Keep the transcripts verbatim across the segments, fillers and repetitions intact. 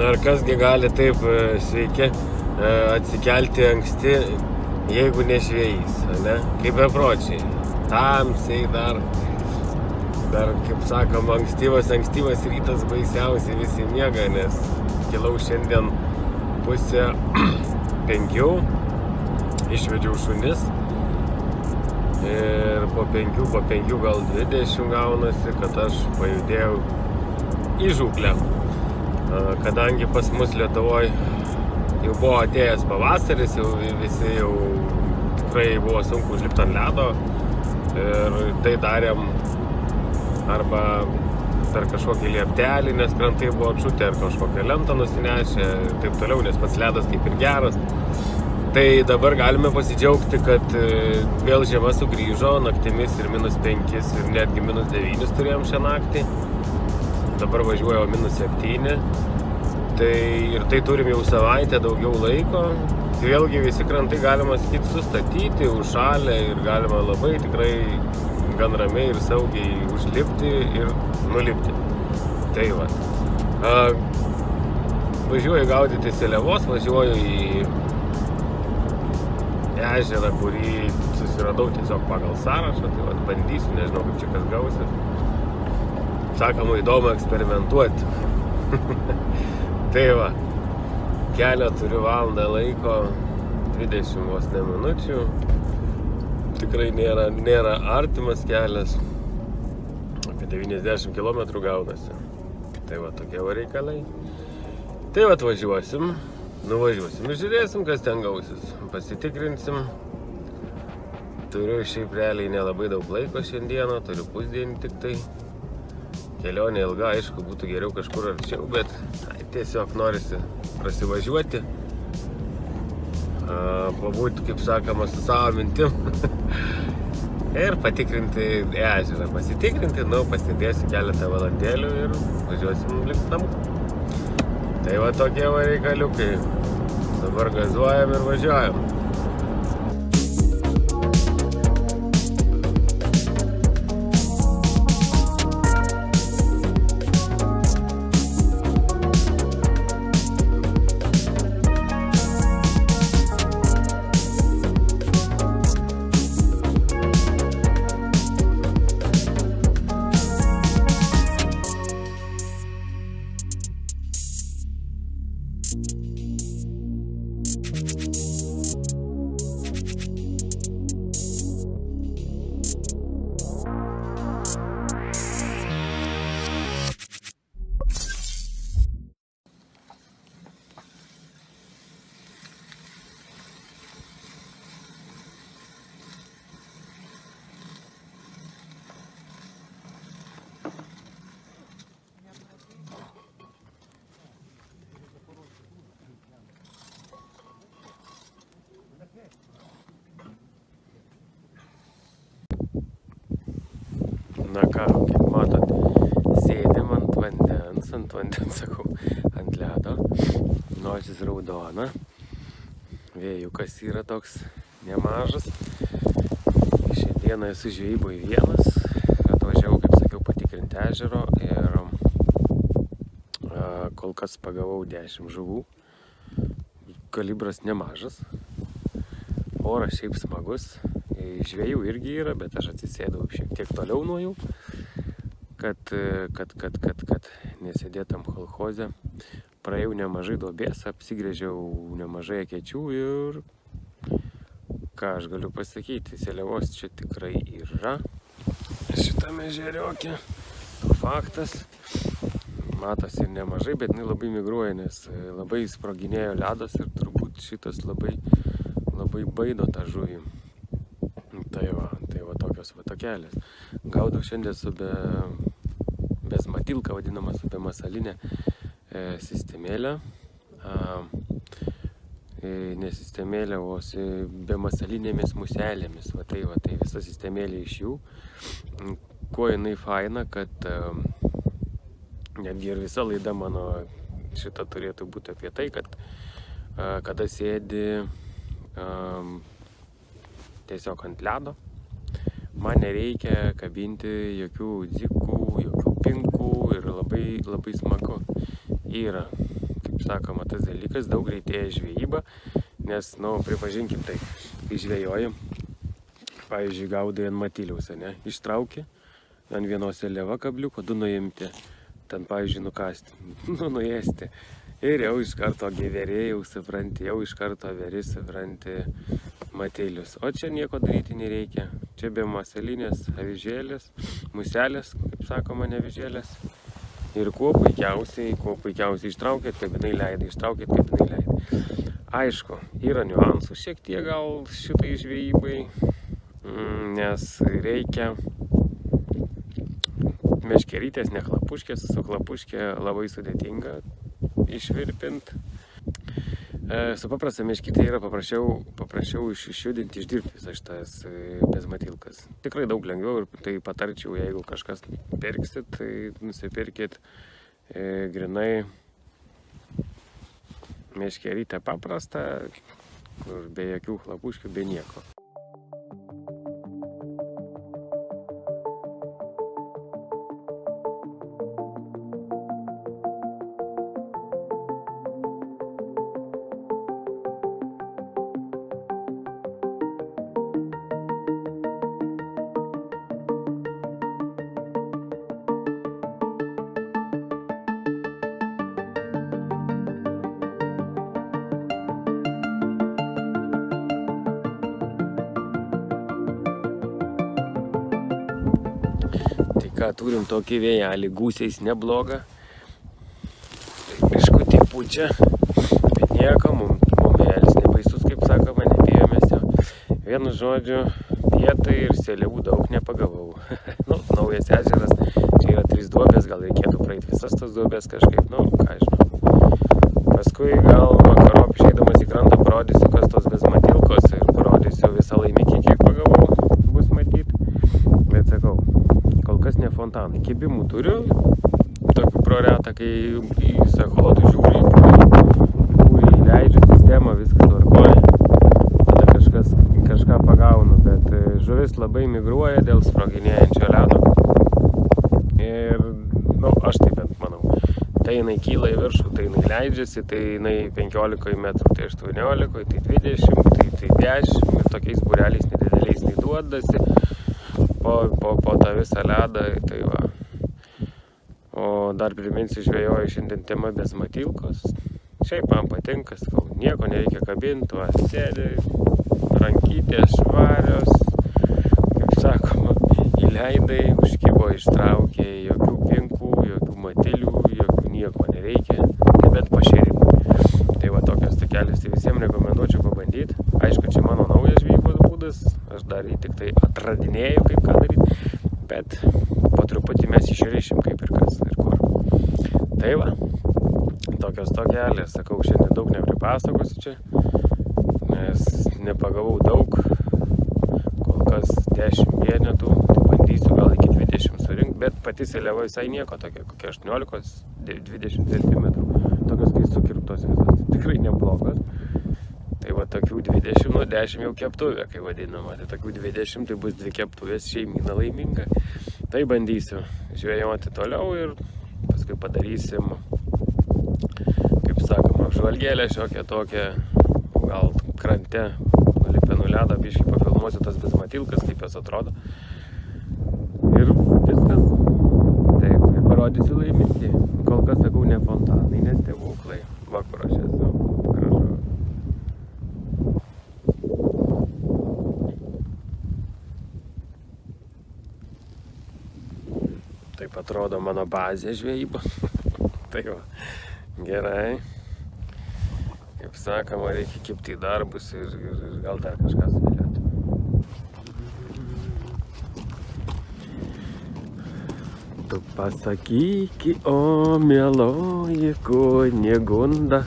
Ar kasgi gali taip sveiki atsikelti anksti, jeigu ne žvejys, ne? Kaip bepročiai. Tamsiai dar, dar, kaip sakoma, ankstyvas, ankstyvas rytas baisiausiai visi miega, nes kilau šiandien pusę penkių, išvedžiau šunis ir po penkių, po penkių gal dvidešimt gaunasi, kad aš pajudėjau į žūklę. Kadangi pas mus Lietuvoje jau buvo atėjęs pavasaris, jau visi jau tikrai buvo sunku užlipti ant ledo ir tai darėm arba per kažkokį lieptelį, nes krantai buvo atšutę, ar kažkokią lentą nusinešę ir taip toliau, nes pats ledas kaip ir geras. Tai dabar galime pasidžiaugti, kad vėl žiema sugrįžo, naktimis ir minus penkis ir netgi minus devynis turėjom šią naktį. Dabar važiuoju minus septyni. Tai ir tai turim jau savaitę daugiau laiko. Vėlgi visi krantai galima sakyti sustatyti, užšalę ir galima labai tikrai gan ramiai ir saugiai užlipti ir nulipti. Tai va. A, važiuoju gaudyti seliavos, važiuoju į ežerą, kurį susiradau tiesiog pagal sąrašą. Tai va, bandysiu, nežinau kaip čia kas gausis. Sakoma, įdomu eksperimentuoti. Tai va, kelią turiu valandą laiko, dvidešimt vos ne minučių. Tikrai nėra, nėra artimas kelias. Apie devyniasdešimt kilometrų gaunasi. Tai va, tokie va reikalai. Tai va, atvažiuosim, nuvažiuosim ir žiūrėsim, kas ten gausis. Pasitikrinsim. Turiu šiaip realiai nelabai daug laiko šiandieną, turiu pusdienį tik tai. Kelionė ilga, aišku, būtų geriau kažkur arčiau, bet ai, tiesiog norisi prasivažiuoti, pabūti, kaip sakoma, su savo mintim ir patikrinti ežerą. Pasitikrinti, nu, pasidėsiu keletą valandėlių ir važiuosim link namų. Tai va tokie va reikaliukai. Dabar gazuojam ir važiuojam. Na ką, kaip matot, sėdim ant vandens, ant vandens, sakau, ant ledo, nosis raudona, vėjukas yra toks nemažas. Šiandieną esu žvejyboj vienas, atvažiavau, kaip sakiau, patikrinti ežero ir a, kol kas pagavau dešimt žuvų, kalibras nemažas, oras šiaip smagus. Žvejų irgi yra, bet aš atsisėdau šiek tiek toliau nuo jų, kad, kad, kad, kad, kad nesėdėtam kolchoze. Praėjau nemažai duobės, apsigrėžiau nemažai akečių ir ką aš galiu pasakyti, seliavos čia tikrai yra. Šitame ežeriokė, faktas, matosi ir nemažai, bet jinai labai migruoja, nes labai sproginėjo ledas ir turbūt šitas labai, labai baido tą žuvį. Tai va, tai va tokios va tokelės. Gaudau šiandien su be, bezmatilka, vadinama su be masalinė e, sistemėlė. A, e, ne sistemėlė, o su be masalinėmis muselėmis. Va tai va, tai visa sistemėlė iš jų. Kuo jinai faina, kad e, netgi ir visa laida mano šita turėtų būti apie tai, kad e, kada sėdi e, tiesiog ant ledo, man nereikia kabinti jokių dzikų, jokių pinkų ir labai, labai smagu yra, kaip sakoma, tas dalykas, daug greitėja žvejyba, nes, nu, pripažinkim tai, kai žvejoji, pavyzdžiui, gaudai ant matiliaus, ne, ištrauki, ant vienos leva kabliuko, du nuimti, ten, pavyzdžiui, nukasti, nu, nuėsti. Ir jau iš karto gyveriai, jau supranti, jau iš karto veri, supranti, matilius. O čia nieko daryti nereikia. Čia be masalinės avižėlės, muselės, kaip sakoma, ne avižėlės. Ir kuo puikiausiai, kuo puikiausiai ištraukėt, kaip jinai leidai, ištraukėt, kaip jinai leidai. Aišku, yra niuansų šiek tiek gal šitai žvejybai, nes reikia meškerytės, ne klapuškės, su klapuškė labai sudėtinga išvirpint. E, su paprasta meškytė yra paprasčiau, paprasčiau išjudinti, išdirbti visas šitas bezmatilkas. Tikrai daug lengviau ir tai patarčiau, jeigu kažkas pirksit, tai nusipirkit e, grinai meškerytę paprastą, kur be jokių klapuškių, be nieko. Ką turim tokį vėjelį, gūsiais neblogą. Biškutį pučia, bet nieko, mum, mum vėjelis nebaisus, kaip sakoma, nebijomės jo. Vienu žodžiu, vietai ir seliavų daug nepagavau. Nu, naujas ežeras, čia yra trys duobės, gal reikėtų praeiti visas tas duobės kažkaip, nu, ką žinau. Paskui gal vakarop išeidamas į krantą parodysiu, kas tos bezmatilkos ir parodysiu visą laimikį, kiek pagavau, bus matyt. Bet sakau, kol kas ne fontanai. Kibimų turiu, tokių pro retą, kai į secholotų žiūri, kurį leidžiu sistemą, viskas tvarkoja, tada kažkas, kažką pagaunu, bet žuvis labai migruoja dėl sproginėjančio ledo. Ir, nu, aš taip bent manau, tai jinai kyla į viršų, tai jinai leidžiasi, tai jinai penkiolika metrų, tai aštuoniolika, tai dvidešimt, tai, tai dešimt, ir tokiais būreliais nedideliais tai duodasi. Po, po, po tą visą ledą, tai va. O dar priminsiu, žvejoju šiandien tema bezmatilkos. Šiaip man patinka, sakau, nieko nereikia kabinti, va, sėdi, rankytės švarios, kaip sakoma, įleidai, užkibo, ištraukė, jokių pinkų, jokių matilių, jokių nieko nereikia, nebent pašėrimų. Tai va, tokios takelis, tai visiems rekomenduočiau pabandyti. Aišku, čia mano naujas žvejybos būdas, aš dar jį tik tai atradinėjau, kaip ką daryti, bet po truputį mes išrišim, kaip ir kas ir kur. Tai va, tokios tokelės, sakau, šiandien daug nepripasakosiu čia, nes nepagavau daug, kol kas dešimt vienetų, tai bandysiu gal iki dvidešimt surinkti, bet pati seliava visai nieko, tokia kokia aštuoniolika dvidešimt centimetrų, tokios kai sukirptos visos, tai tikrai neblogos. Tai va, tokių dvidešimt, nu dešimt jau keptuvė, kai vadinama, tai tokių dvidešimt, tai bus dvi keptuvės, šeimyna laiminga. Tai bandysiu žvejoti toliau ir paskui padarysim, kaip sakoma, apžvalgėlę šiokią tokią, gal krante, nulipę nuledą, biškį pafilmuosiu tas bezmatilkas, kaip jos atrodo. Ir viskas. Taip, ir parodysiu laimikį. Kol kas sakau, ne fontanai, ne stebuklai. Va, kur aš esu. Gražu. Taip atrodo mano bazė žvejybos. Tai va, gerai. Kaip sakoma, reikia kibti į darbus ir, ir, ir gal dar kažką suvilioti. Tu pasakyk, o mieloji Kunigunda,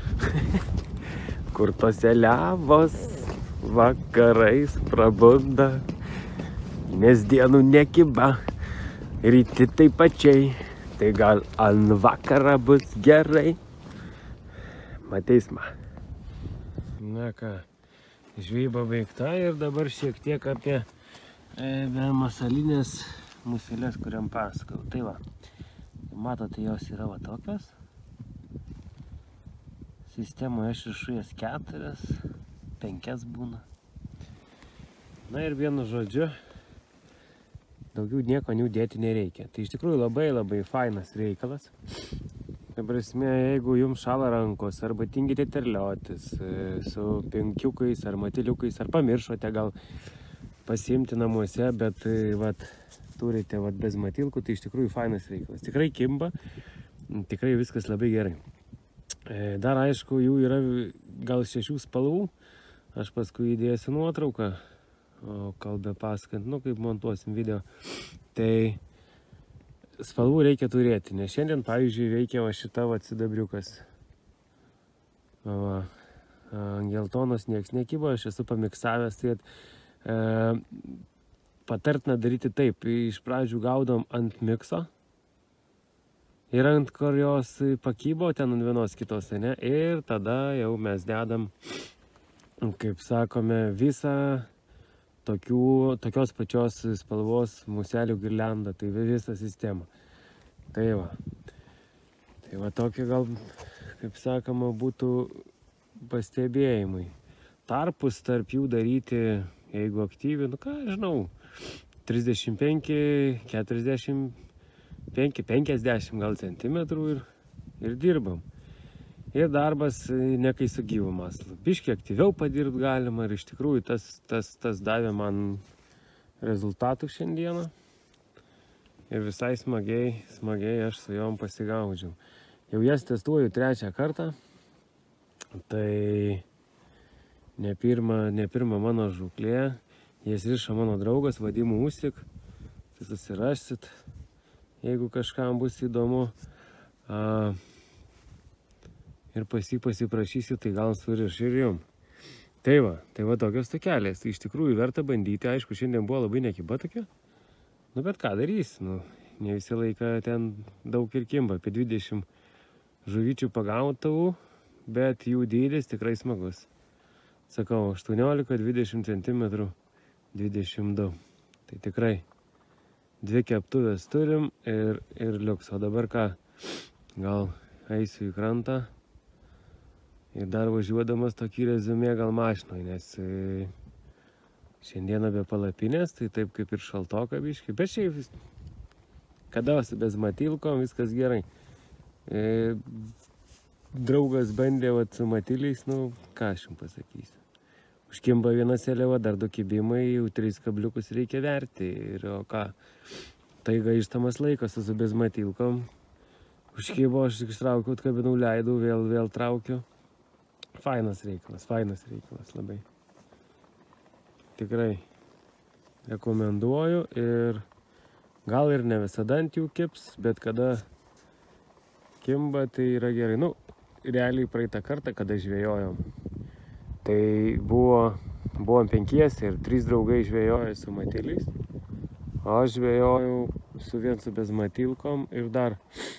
kur tos seliavos vakarais prabunda, nes dienų nekiba. Ryti taip pačiai, tai gal ant vakarą bus gerai. Mateisma. Na ką, žvejyba baigta ir dabar šiek tiek apie e, masalinės muselės, kuriam pasakau. Tai va, matote, jos yra va tokios. Sistemoje aš rišu jas keturias, penkias būna. Na ir vienu žodžiu, daugiau nieko dėti nereikia. Tai iš tikrųjų labai labai fainas reikalas. Tai prasme, jeigu jums šala rankos, arba tingite terliotis su penkiukais ar matiliukais, ar pamiršote gal pasiimti namuose, bet vat, turite vat, bez matilkų, tai iš tikrųjų fainas reikalas. Tikrai kimba, tikrai viskas labai gerai. Dar aišku, jų yra gal šešių spalvų. Aš paskui įdėsiu nuotrauką, o kalbę pasakant, nu kaip montuosim video. Tai spalvų reikia turėti, nes šiandien, pavyzdžiui, veikia va šita va sidabriukas. Va, geltonos nieks nekybo, aš esu pamiksavęs, tai e, patartina daryti taip. Iš pradžių gaudom ant mikso. Ir ant kurios pakybo ten ant vienos kitos, ne? Ir tada jau mes dedam, kaip sakome, visą tokių, tokios pačios spalvos muselių girliandą, tai visą sistemą. Tai va. Tai va tokie gal, kaip sakoma, būtų pastebėjimai. Tarpus tarp jų daryti, jeigu aktyviai, nu ką, žinau, trisdešimt penki, keturiasdešimt penki, penkiasdešimt gal centimetrų ir, ir dirbam. Ir darbas ne kai su gyvu maslu. Biškį aktyviau padirbt galima ir iš tikrųjų tas, tas, tas davė man rezultatų šiandieną. Ir visai smagiai, smagiai aš su jom pasigaudžiau. Jau jas testuoju trečią kartą. Tai ne pirma, ne pirma mano žūklė. Jas riša mano draugas Vadimu Usik. Tai susirasit, jeigu kažkam bus įdomu. A, ir pasi pasiprašysiu, tai gal suriš ir jum. Tai va, tai va tokios tokelės. Tai iš tikrųjų verta bandyti. Aišku, šiandien buvo labai nekiba tokia. Nu, bet ką darys? Nu, ne visą laiką ten daug ir kimba. Apie dvidešimt žuvyčių pagautavau, bet jų dydis tikrai smagus. Sakau, aštuoniolika dvidešimt centimetrų, dvidešimt du. Tai tikrai dvi keptuvės turim ir, ir liuks. O dabar ką? Gal eisiu į krantą ir dar važiuodamas tokį rezumė gal mašinoj, nes e, šiandieną be palapinės, tai taip kaip ir šaltoka biškai. Bet šiaip kadausi bez matilkom, viskas gerai. E, draugas bandė vat, su matiliais, nu ką aš jums pasakysiu. Užkimba viena seliava, dar du kibimai, jau tris kabliukus reikia verti. Ir o ką, tai gaištamas laikas su bez matilkom. Užkibo, aš ištraukiau, atkabinau, leidau, vėl, vėl traukiu. Fainas reikalas, fainas reikalas labai. Tikrai rekomenduoju ir gal ir ne visada ant jų kips, bet kada kimba, tai yra gerai. Nu, realiai praeitą kartą, kada žvejojom, tai buvo, buvom penkiesi ir trys draugai žvejojo su matiliais, o aš žvejojau su vien su bez matilkom ir dar,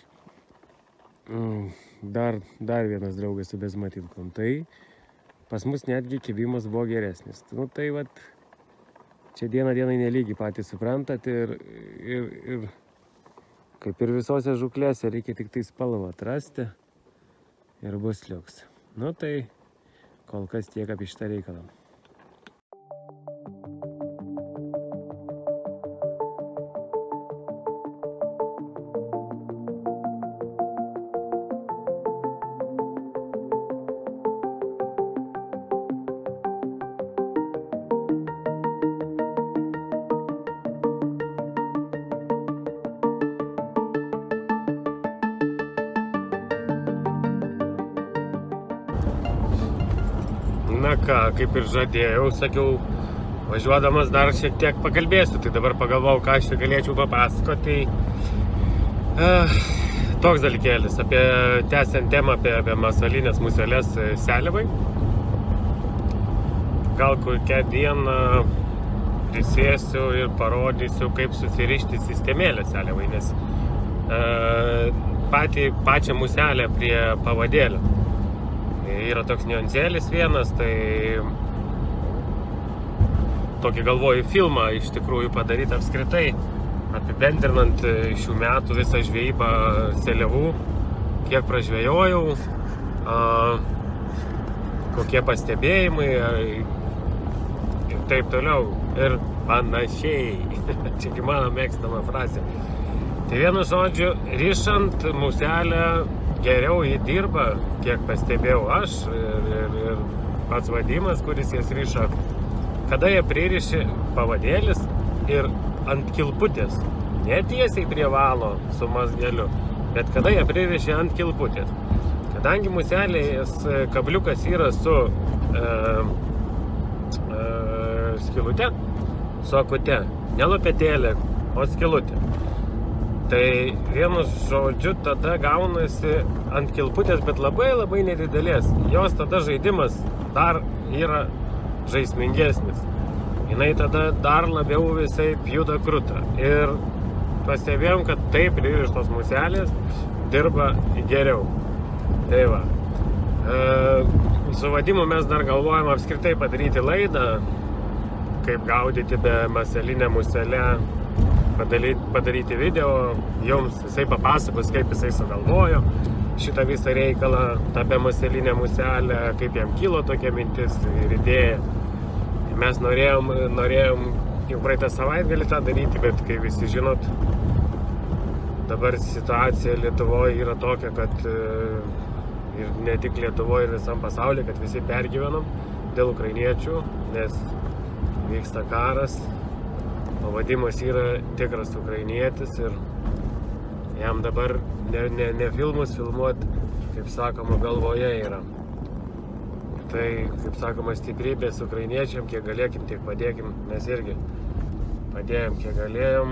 mm, dar, dar vienas draugas su bez matilkom. Tai pas mus netgi kibimas buvo geresnis. Nu tai vat, čia dieną dienai nelygiai patys suprantat ir, ir, ir kaip ir visose žuklėse reikia tik tai spalvą atrasti ir bus liuks. Nu tai kol kas tiek apie šitą reikalą. Na ką, kaip ir žadėjau, sakiau, važiuodamas dar šiek tiek pakalbėsiu, tai dabar pagalvojau, ką aš čia galėčiau papasakoti. Tai uh, toks dalykėlis, apie tęsiant temą apie, apie masalinės muselės seliavai. Gal kokią dieną prisėsiu ir parodysiu, kaip susirišti sistemėlę seliavai, nes uh, patį, pačią muselę prie pavadėlio. Yra toks niuansėlis vienas, tai tokį galvoju filmą iš tikrųjų padaryti apskritai, apibendrinant šių metų visą žvejybą seliavų, kiek pražvejojau. kokie pastebėjimai ir taip toliau ir panašiai. Čia mano mėgstama frazė. Tai vienu žodžiu, rišant muselę geriau jį dirba, kiek pastebėjau aš ir, ir, ir pats Vadimas, kuris jas riša, kada jie pririši pavadėlis ir ant kilputės, ne tiesiai prie valo su mazgeliu, bet kada jie pririši ant kilputės. Kadangi muselės kabliukas yra su e, e, skilute, su akute, ne lopetėlė, o skilutė. Tai vienu žodžiu tada gaunasi ant kilputės, bet labai labai nedidelės. Jos tada žaidimas dar yra žaismingesnis. Jinai tada dar labiau visai juda krūta. Ir pastebėjom, kad taip pririštos muselės dirba geriau. Tai va. E, su Vadimu mes dar galvojam apskritai padaryti laidą, kaip gaudyti be maselinę muselę. Padaryti, padaryti video, jums jisai papasakos, kaip jisai sugalvojo šitą visą reikalą, tą be maselinę muselę, kaip jam kilo tokia mintis ir idėja. Mes norėjom, norėjom jau praeitą savaitgalį tą daryti, bet kai visi žinot, dabar situacija Lietuvoje yra tokia, kad ir ne tik Lietuvoje, ir visam pasaulyje, kad visi pergyvenam dėl ukrainiečių, nes vyksta karas. O Vadimas yra tikras ukrainietis ir jam dabar ne, ne, ne filmus filmuot, kaip sakoma, galvoje yra. Tai, kaip sakoma, stiprybės ukrainiečiam, kiek galėkim, tiek padėkim. Mes irgi padėjom, kiek galėjom.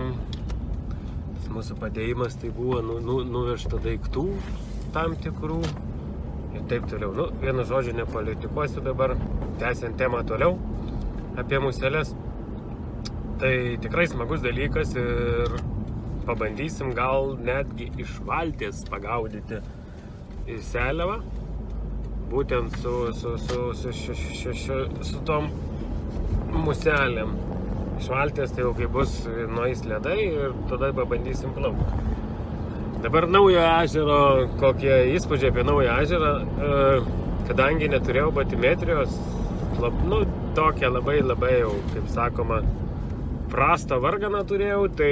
Tas mūsų padėjimas tai buvo nu, nu, nuvežta daiktų tam tikrų ir taip toliau. Nu, vienu žodžiu nepolitikuosiu dabar, tęsiant temą toliau apie museles. Tai tikrai smagus dalykas ir pabandysim gal netgi iš valties pagaudyti seliavą. Būtent su, su, su, su, su, su, su, su tom muselėm. Iš valties tai jau kai bus nueis ledai ir tada pabandysim plaukti. Dabar naujo ežero, kokie įspūdžiai apie naują ežerą, kadangi neturėjau batimetrijos, lab, nu, tokią labai labai jau, kaip sakoma, prastą varganą turėjau, tai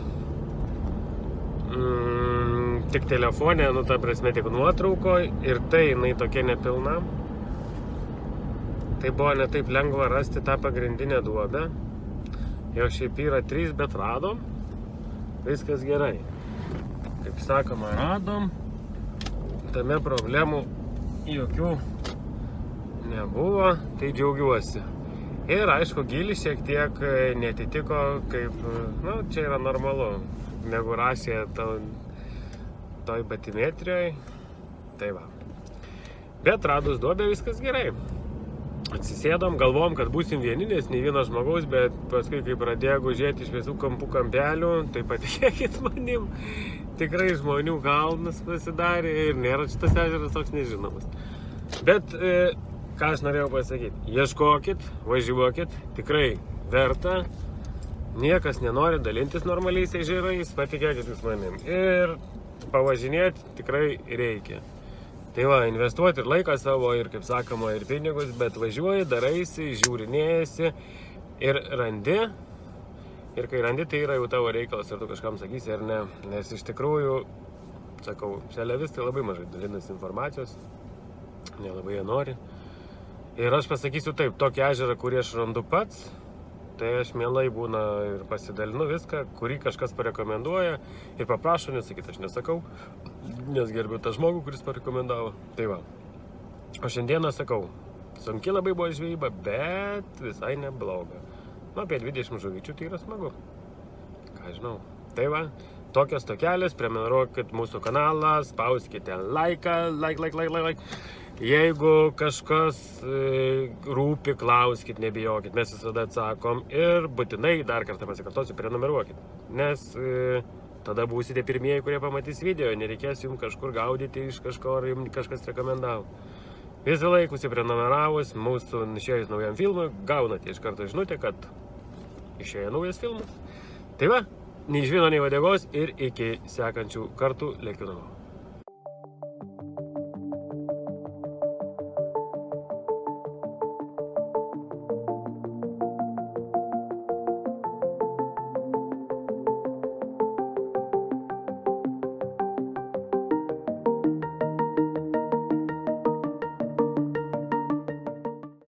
mm, tik telefone, nu ta prasme tik nuotraukoje ir tai jinai tokia nepilna. Tai buvo ne taip lengva rasti tą pagrindinę duobę. Jo šiaip yra trys, bet radom. Viskas gerai. Kaip sakoma, radom. Tame problemų jokių nebuvo, tai džiaugiuosi. Ir aišku, gilis šiek tiek netitiko, kaip, nu, čia yra normalu, negu rašė to, toj batimetrijoje. Tai va. Bet radus duobę viskas gerai. Atsisėdom, galvom, kad būsim vieni, nes nei vienas žmogaus, bet paskui, kai pradėjo gužėti iš visų kampų kampelių, tai patikėkit manim, tikrai žmonių kalnas pasidarė ir nėra šitas ežeras toks nežinomas. Bet e, ką aš norėjau pasakyti, ieškokit, važiuokit, tikrai verta, niekas nenori dalintis normaliais ežerais, patikėkit jūs manim. Ir pavažinėti tikrai reikia. Tai va, investuoti ir laiką savo, ir kaip sakoma, ir pinigus, bet važiuoji, daraisi, žiūrinėjasi ir randi. Ir kai randi, tai yra jau tavo reikalas, ar tu kažkam sakysi, ar ne. Nes iš tikrųjų, sakau, seliavistai labai mažai dalinasi informacijos, nelabai jie nori. Ir aš pasakysiu taip, tokį ežerą, kurį aš randu pats, tai aš mielai būna ir pasidalinu viską, kurį kažkas parekomenduoja ir paprašo, nesakyt, aš nesakau, nes gerbiu tą žmogų, kuris parekomendavo. Tai va. O šiandieną sakau, sunki labai buvo žvejyba, bet visai nebloga. Nu, apie dvidešimt žuvyčių tai yra smagu. Ką žinau. Tai va, tokios tokelės, prenumeruokit mūsų kanalą, spauskite laiką, like, like, like, like, like. Jeigu kažkas e, rūpi, klauskit, nebijokit, mes visada atsakom ir būtinai, dar kartą pasikartosiu, prenumeruokit. Nes e, tada būsite pirmieji, kurie pamatys video, nereikės jums kažkur gaudyti iš kažko, ar jums kažkas rekomendavo. Visą laiką užsiprenumeravus mūsų išėjus naujam filmui, gaunate iš karto žinutę, kad išėjo naujas filmas. Tai va, nei žvino, nei uodegos ir iki sekančių kartų lekiu namo.